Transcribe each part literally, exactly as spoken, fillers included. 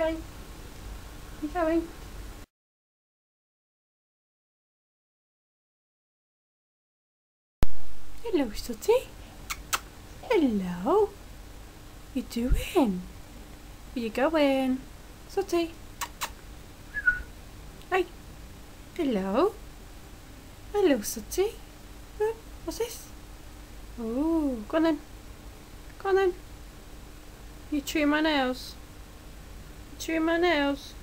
going? You going? Hello, Sooty. Hello. You doing? Where you going? Sooty. Hey. Hello. Hello, Sooty. Uh, what's this? Oh, go on then. Go on then. You chewing my nails? You chewing my nails?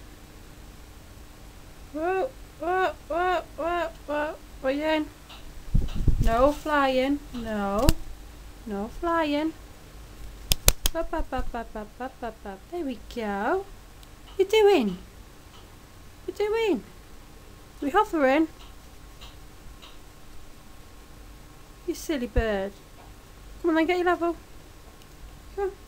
Whoa, whoa, whoa, whoa, whoa. What are you doing? No flying. No. No flying. Up, up, up, up, up, up, up, up. There we go. You doing? You doing? We hovering? You silly bird. Come on then, get your level. Come on.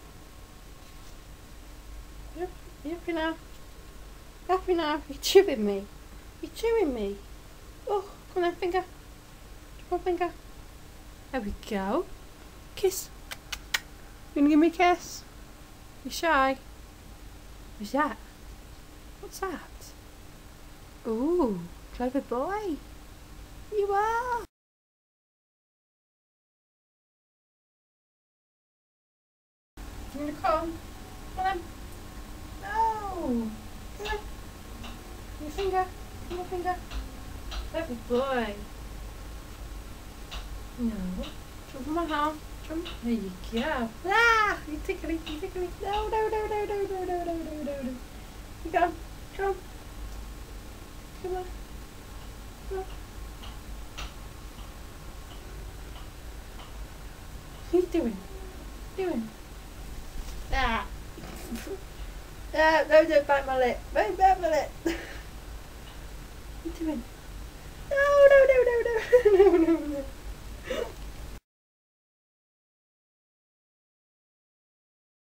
You up, you happy now? You happy now? You're chewing me. You're chewing me. Oh, come on then, finger. Come on, finger. There we go. Kiss. You gonna give me a kiss? You shy? What's that? What's that? Ooh, clever boy. You are. You gonna come? Come on. No. Come on. Your finger. Come on, finger. Clever boy. No. Jump on my arm. Jump. There you go. Ah! You tickly. You tickly. No, no, no, no, no, no, no, no, no, no, no. You go. Come. Come on. Come on. What are you doing? What are you doing? Ah. Ah, no, don't bite my lip. Don't bite my lip. What are you doing? No, no, no, no, no.